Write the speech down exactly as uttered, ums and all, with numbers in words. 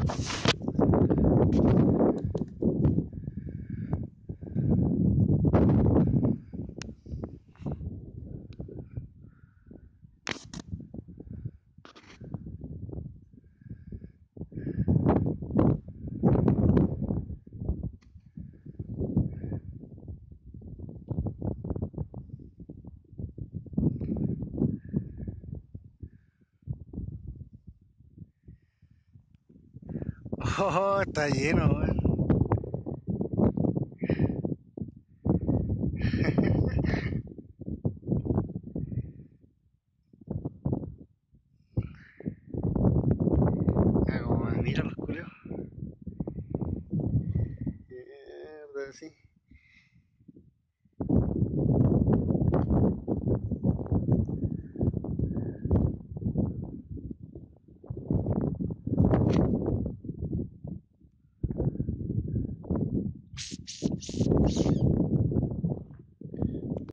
Oh, está lleno, weón. Ah, como me miran los culeos. Mierda, sí.